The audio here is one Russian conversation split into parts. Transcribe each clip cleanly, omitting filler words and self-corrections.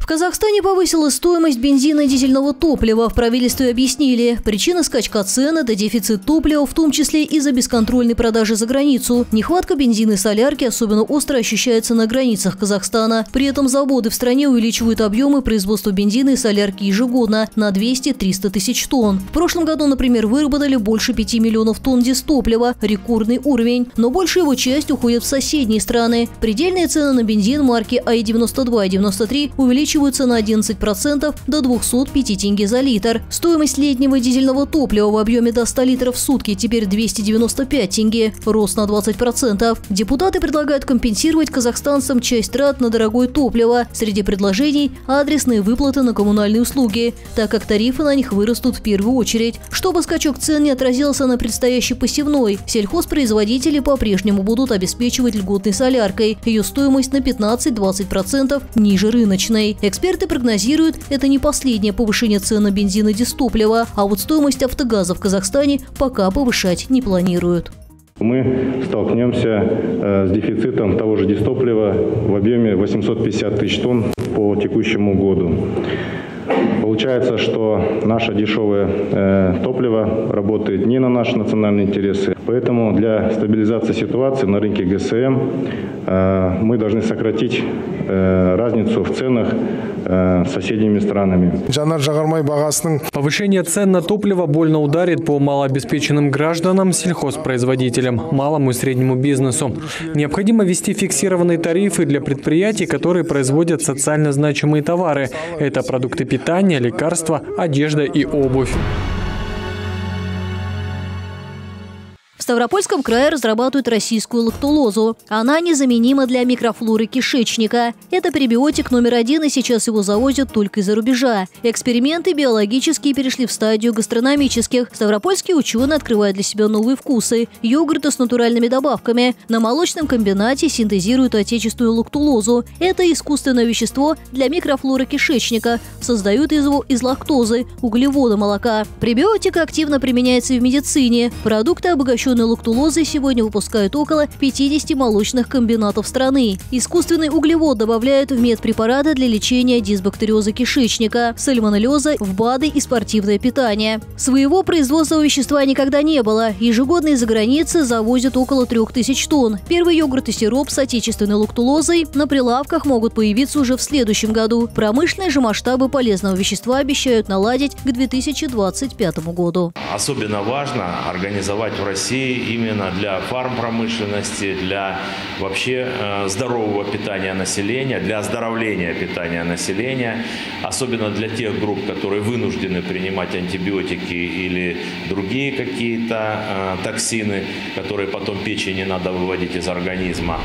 Казахстане повысилась стоимость бензина и дизельного топлива. В правительстве объяснили, причина скачка цен – это дефицит топлива, в том числе из-за бесконтрольной продажи за границу. Нехватка бензина и солярки особенно остро ощущается на границах Казахстана. При этом заводы в стране увеличивают объемы производства бензина и солярки ежегодно на 200-300 тысяч тонн. В прошлом году, например, выработали больше 5 миллионов тонн дизтоплива – рекордный уровень. Но большая его часть уходит в соседние страны. Предельные цены на бензин марки АИ-92 и 93 увеличиваются на 11% до 205 тенге за литр. Стоимость летнего дизельного топлива в объеме до 100 литров в сутки теперь 295 тенге, рост на 20%. Депутаты предлагают компенсировать казахстанцам часть трат на дорогое топливо. Среди предложений – адресные выплаты на коммунальные услуги, так как тарифы на них вырастут в первую очередь. Чтобы скачок цен не отразился на предстоящей посевной, сельхозпроизводители по-прежнему будут обеспечивать льготной соляркой. Ее стоимость на 15-20% ниже рыночной. Эксперты прогнозируют, это не последнее повышение цен на бензин и дизтоплива, а вот стоимость автогаза в Казахстане пока повышать не планируют. Мы столкнемся с дефицитом того же дизтоплива в объеме 850 тысяч тонн по текущему году. Получается, что наше дешевое топливо работает не на наши национальные интересы. Поэтому для стабилизации ситуации на рынке ГСМ мы должны сократить разницу в ценах с соседними странами. Повышение цен на топливо больно ударит по малообеспеченным гражданам, сельхозпроизводителям, малому и среднему бизнесу. Необходимо ввести фиксированные тарифы для предприятий, которые производят социально значимые товары. Это продукты питания, лекарства, одежда и обувь. В Ставропольском крае разрабатывают российскую лактулозу. Она незаменима для микрофлоры кишечника. Это пребиотик номер 1, и сейчас его завозят только из-за рубежа. Эксперименты биологические перешли в стадию гастрономических. Ставропольские ученые открывают для себя новые вкусы – йогурты с натуральными добавками. На молочном комбинате синтезируют отечественную лактулозу. Это искусственное вещество для микрофлоры кишечника. Создают его из лактозы – углевода молока. Пребиотик активно применяется и в медицине. Продукты, обогащенные лактулозой, сегодня выпускают около 50 молочных комбинатов страны. Искусственный углевод добавляют в медпрепараты для лечения дисбактериоза кишечника, сальмонеллеза, в БАДы и спортивное питание. Своего производства вещества никогда не было. Ежегодно из-за границы завозят около 3000 тонн. Первый йогурт и сироп с отечественной лактулозой на прилавках могут появиться уже в следующем году. Промышленные же масштабы полезного вещества обещают наладить к 2025 году. Особенно важно организовать в России именно для фармпромышленности, для вообще здорового питания населения, для оздоровления питания населения, особенно для тех групп, которые вынуждены принимать антибиотики или другие какие-то токсины, которые потом печени надо выводить из организма.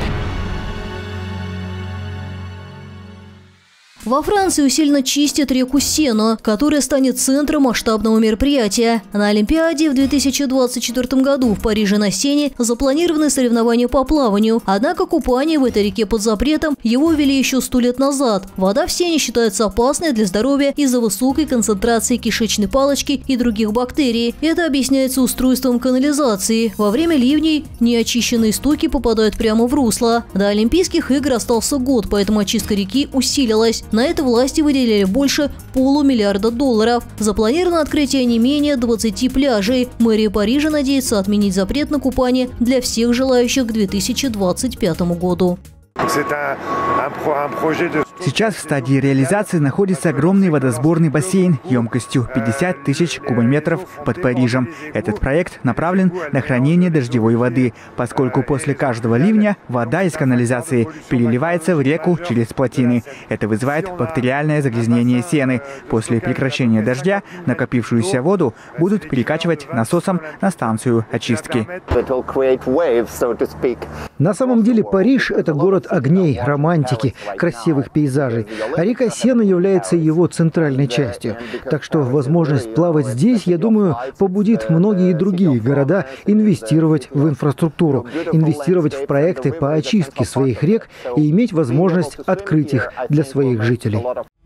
Во Франции усиленно чистят реку Сену, которая станет центром масштабного мероприятия. На Олимпиаде в 2024 году в Париже на Сене запланированы соревнования по плаванию. Однако купание в этой реке под запретом его ввели еще 100 лет назад. Вода в Сене считается опасной для здоровья из-за высокой концентрации кишечной палочки и других бактерий. Это объясняется устройством канализации. Во время ливней неочищенные стоки попадают прямо в русло. До Олимпийских игр остался год, поэтому очистка реки усилилась. На это власти выделили больше $500 миллиарда. Запланировано открытие не менее 20 пляжей. Мэрия Парижа надеется отменить запрет на купание для всех желающих к 2025 году. Сейчас в стадии реализации находится огромный водосборный бассейн емкостью 50 тысяч кубометров под Парижем. Этот проект направлен на хранение дождевой воды, поскольку после каждого ливня вода из канализации переливается в реку через плотины. Это вызывает бактериальное загрязнение Сены. После прекращения дождя накопившуюся воду будут перекачивать насосом на станцию очистки. На самом деле Париж – это город огней, романтики, красивых пейзажей. А река Сена является его центральной частью. Так что возможность плавать здесь, я думаю, побудит многие другие города инвестировать в инфраструктуру, инвестировать в проекты по очистке своих рек и иметь возможность открыть их для своих жителей.